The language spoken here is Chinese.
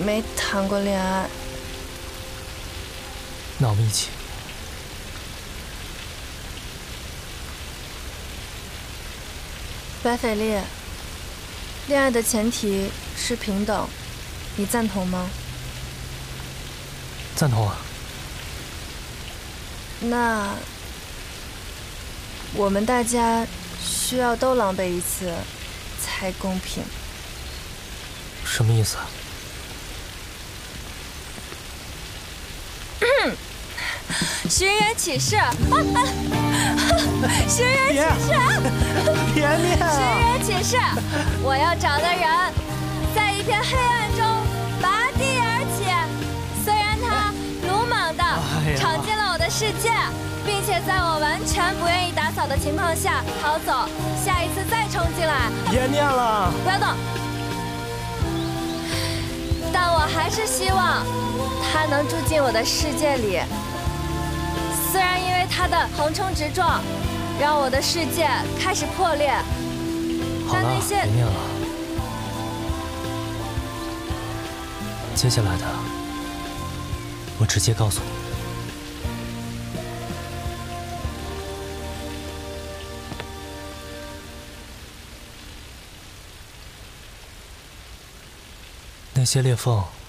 没谈过恋爱。 那我们一起。 白斐丽，恋爱的前提是平等，你赞同吗？ 赞同啊。 那我们大家需要都狼狈一次，才公平。 什么意思啊？ 寻人启事，寻人启事， 别念啊！ 寻人启事，我要找的人，在一片黑暗中拔地而起。虽然他鲁莽地闯进了我的世界，并且在我完全不愿意打扫的情况下逃走，下一次再冲进来。 别念了！ 不要动！但我还是希望他能住进我的世界里。虽然因为他的横冲直撞，让我的世界开始破裂， 好了，别念了。接下来的，我直接告诉你。那些裂缝